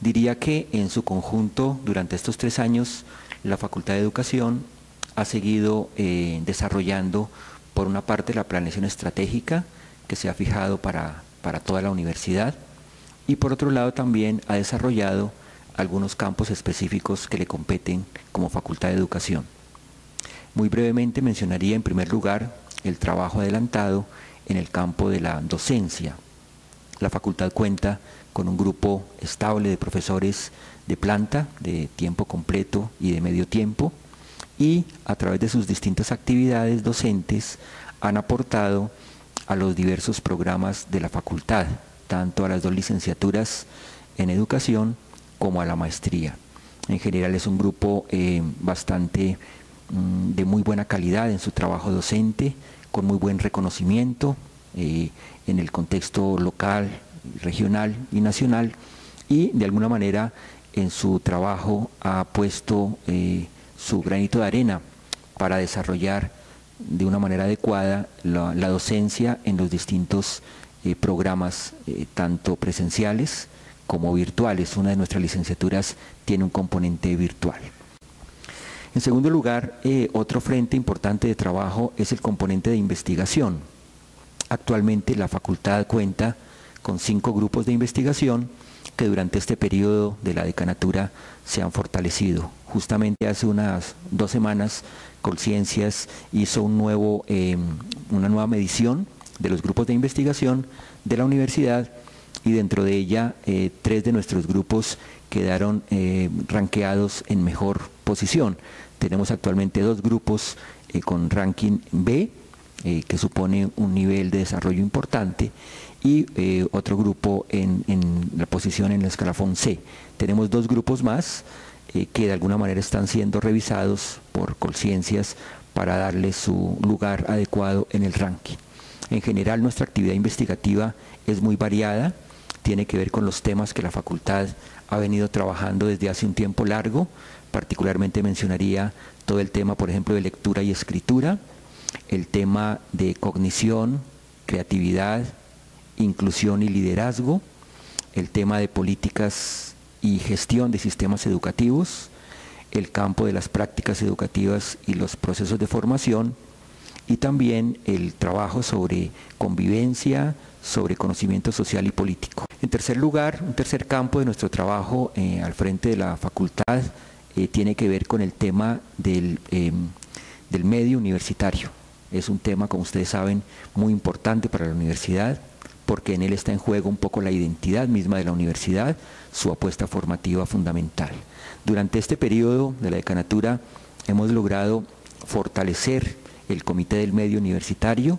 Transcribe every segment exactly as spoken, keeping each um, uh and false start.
Diría que en su conjunto, durante estos tres años, la Facultad de Educación ha seguido eh, desarrollando, por una parte, la planeación estratégica que se ha fijado para, para toda la universidad, y por otro lado también ha desarrollado algunos campos específicos que le competen como Facultad de Educación. Muy brevemente mencionaría en primer lugar el trabajo adelantado en el campo de la docencia. La facultad cuenta con un grupo estable de profesores de planta, de tiempo completo y de medio tiempo, y a través de sus distintas actividades docentes han aportado a los diversos programas de la facultad, tanto a las dos licenciaturas en educación como a la maestría. En general es un grupo eh, bastante mm, de muy buena calidad en su trabajo docente, con muy buen reconocimiento eh, en el contexto local, regional y nacional, y de alguna manera en su trabajo ha puesto eh, su granito de arena para desarrollar de una manera adecuada la, la docencia en los distintos eh, programas, eh, tanto presenciales como virtuales. Una de nuestras licenciaturas tiene un componente virtual. En segundo lugar, eh, otro frente importante de trabajo es el componente de investigación. Actualmente la facultad cuenta con cinco grupos de investigación que durante este periodo de la decanatura se han fortalecido. Justamente hace unas dos semanas Colciencias hizo un nuevo, eh, una nueva medición de los grupos de investigación de la universidad, y dentro de ella eh, tres de nuestros grupos quedaron eh, rankeados en mejor posición. Tenemos actualmente dos grupos eh, con ranking B, eh, que supone un nivel de desarrollo importante, y eh, otro grupo en, en la posición en el escalafón C. Tenemos dos grupos más eh, que de alguna manera están siendo revisados por Colciencias para darle su lugar adecuado en el ranking. En general nuestra actividad investigativa es muy variada, tiene que ver con los temas que la facultad ha venido trabajando desde hace un tiempo largo. Particularmente mencionaría todo el tema, por ejemplo, de lectura y escritura, el tema de cognición, creatividad, inclusión y liderazgo, el tema de políticas y gestión de sistemas educativos, el campo de las prácticas educativas y los procesos de formación, y también el trabajo sobre convivencia, sobre conocimiento social y político. En tercer lugar, un tercer campo de nuestro trabajo eh, al frente de la facultad eh, tiene que ver con el tema del, eh, del medio universitario. Es un tema, como ustedes saben, muy importante para la universidad, porque en él está en juego un poco la identidad misma de la universidad, su apuesta formativa fundamental. Durante este periodo de la decanatura hemos logrado fortalecer el Comité del Medio Universitario.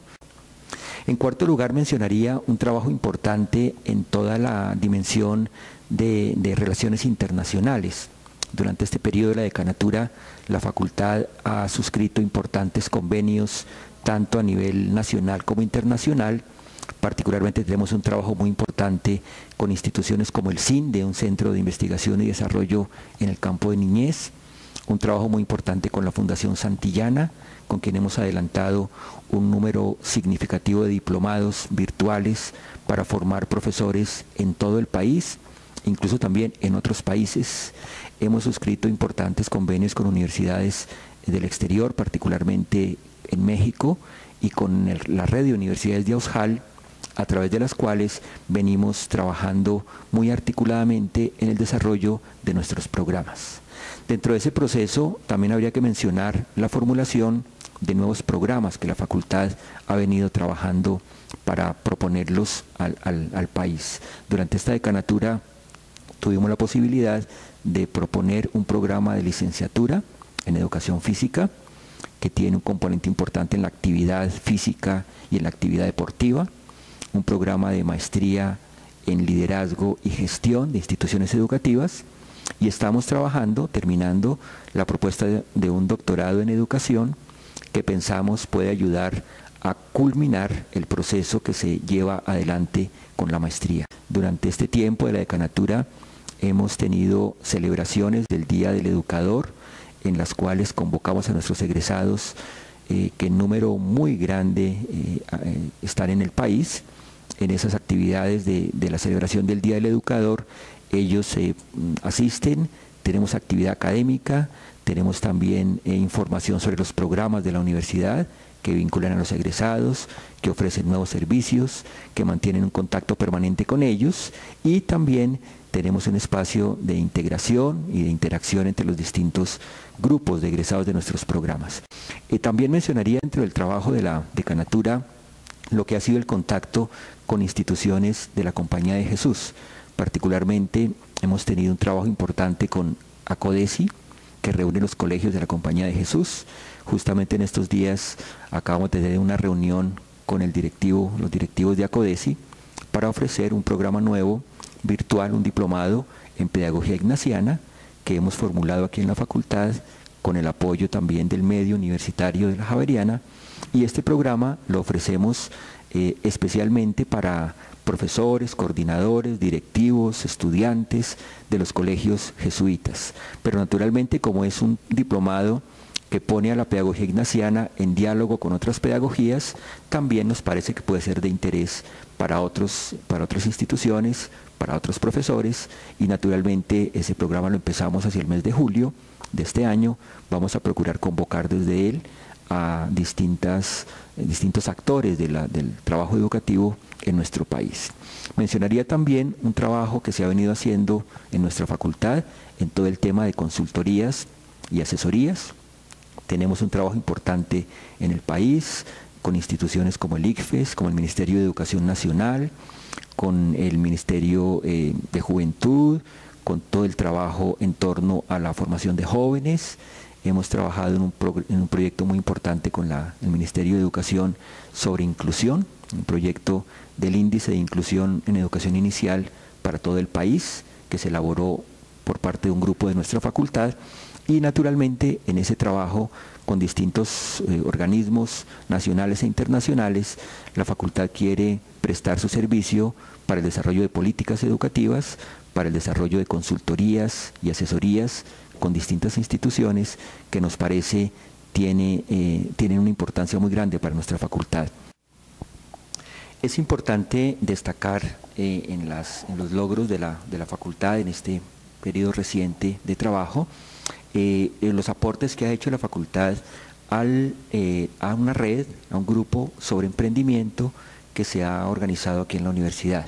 En cuarto lugar, mencionaría un trabajo importante en toda la dimensión de, de relaciones internacionales. Durante este periodo de la decanatura, la facultad ha suscrito importantes convenios, tanto a nivel nacional como internacional. Particularmente tenemos un trabajo muy importante con instituciones como el CINDE, un Centro de Investigación y Desarrollo en el campo de niñez, un trabajo muy importante con la Fundación Santillana, con quien hemos adelantado un número significativo de diplomados virtuales para formar profesores en todo el país, incluso también en otros países. Hemos suscrito importantes convenios con universidades del exterior, particularmente en México, y con el, la red de universidades de AUSJAL, a través de las cuales venimos trabajando muy articuladamente en el desarrollo de nuestros programas. Dentro de ese proceso también habría que mencionar la formulación de nuevos programas que la facultad ha venido trabajando para proponerlos al, al, al país. Durante esta decanatura tuvimos la posibilidad de proponer un programa de licenciatura en educación física, que tiene un componente importante en la actividad física y en la actividad deportiva, un programa de maestría en liderazgo y gestión de instituciones educativas, y estamos trabajando, terminando la propuesta de, de un doctorado en educación que pensamos puede ayudar a culminar el proceso que se lleva adelante con la maestría. Durante este tiempo de la decanatura hemos tenido celebraciones del Día del Educador, en las cuales convocamos a nuestros egresados, eh, que en número muy grande eh, eh, están en el país. En esas actividades de, de la celebración del Día del Educador Ellos eh, asisten, tenemos actividad académica, tenemos también eh, información sobre los programas de la universidad que vinculan a los egresados, que ofrecen nuevos servicios, que mantienen un contacto permanente con ellos, y también tenemos un espacio de integración y de interacción entre los distintos grupos de egresados de nuestros programas. Eh, también mencionaría dentro del trabajo de la decanatura lo que ha sido el contacto con instituciones de la Compañía de Jesús. Particularmente hemos tenido un trabajo importante con ACODESI, que reúne los colegios de la Compañía de Jesús. Justamente en estos días acabamos de tener una reunión con el directivo, los directivos de ACODESI para ofrecer un programa nuevo, virtual, un diplomado en Pedagogía Ignaciana, que hemos formulado aquí en la facultad con el apoyo también del medio universitario de la Javeriana, y este programa lo ofrecemos eh, especialmente para profesores, coordinadores, directivos, estudiantes de los colegios jesuitas. Pero naturalmente, como es un diplomado que pone a la pedagogía ignaciana en diálogo con otras pedagogías, también nos parece que puede ser de interés para, otros, para otras instituciones, para otros profesores, y naturalmente ese programa lo empezamos hacia el mes de julio de este año. Vamos a procurar convocar desde él a distintas, distintos actores de la, del trabajo educativo en nuestro país. Mencionaría también un trabajo que se ha venido haciendo en nuestra facultad en todo el tema de consultorías y asesorías. Tenemos un trabajo importante en el país con instituciones como el ICFES, como el Ministerio de Educación Nacional, con el Ministerio eh, de Juventud, con todo el trabajo en torno a la formación de jóvenes. Hemos trabajado en un, pro, en un proyecto muy importante con la, el Ministerio de Educación sobre inclusión, un proyecto del índice de inclusión en educación inicial para todo el país, que se elaboró por parte de un grupo de nuestra facultad, y naturalmente en ese trabajo con distintos eh, organismos nacionales e internacionales, la facultad quiere prestar su servicio para el desarrollo de políticas educativas, para el desarrollo de consultorías y asesorías con distintas instituciones que nos parece tiene, eh, tienen una importancia muy grande para nuestra facultad. Es importante destacar eh, en, las, en los logros de la, de la facultad en este periodo reciente de trabajo, eh, los aportes que ha hecho la facultad al, eh, a una red, a un grupo sobre emprendimiento que se ha organizado aquí en la universidad.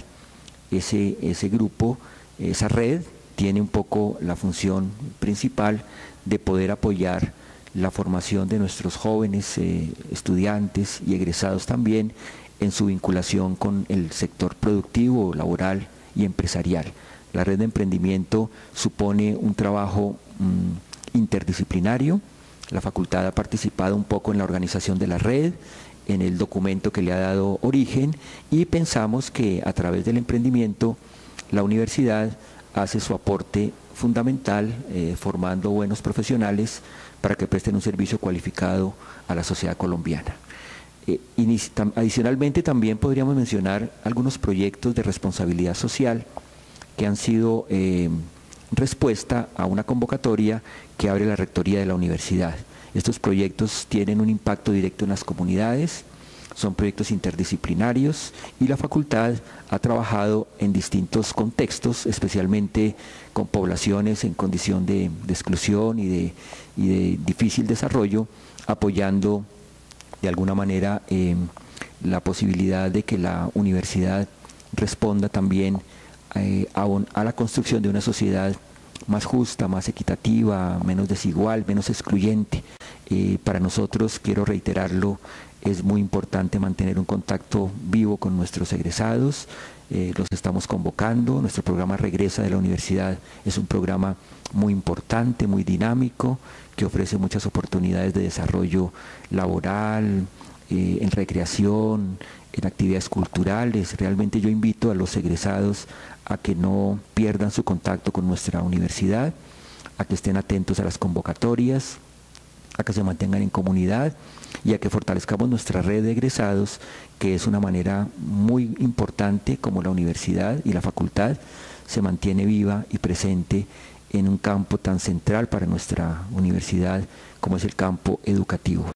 Ese, ese grupo, esa red, tiene un poco la función principal de poder apoyar la formación de nuestros jóvenes eh, estudiantes y egresados también en su vinculación con el sector productivo, laboral y empresarial. La red de emprendimiento supone un trabajo mmm, interdisciplinario. La facultad ha participado un poco en la organización de la red, en el documento que le ha dado origen, y pensamos que a través del emprendimiento la universidad hace su aporte fundamental eh, formando buenos profesionales para que presten un servicio cualificado a la sociedad colombiana. Eh, adicionalmente también podríamos mencionar algunos proyectos de responsabilidad social que han sido eh, respuesta a una convocatoria que abre la rectoría de la universidad. Estos proyectos tienen un impacto directo en las comunidades, son proyectos interdisciplinarios, y la facultad ha trabajado en distintos contextos, especialmente con poblaciones en condición de, de exclusión y de, y de difícil desarrollo, apoyando de alguna manera eh, la posibilidad de que la universidad responda también eh, a, un, a la construcción de una sociedad más justa, más equitativa, menos desigual, menos excluyente. Eh, para nosotros, quiero reiterarlo, es muy importante mantener un contacto vivo con nuestros egresados, eh, los estamos convocando. Nuestro programa Regresa de la Universidad es un programa muy importante, muy dinámico, que ofrece muchas oportunidades de desarrollo laboral, eh, en recreación, en actividades culturales. Realmente yo invito a los egresados a que no pierdan su contacto con nuestra universidad, a que estén atentos a las convocatorias, a que se mantengan en comunidad y a que fortalezcamos nuestra red de egresados, que es una manera muy importante como la universidad y la facultad se mantiene viva y presente en un campo tan central para nuestra universidad como es el campo educativo.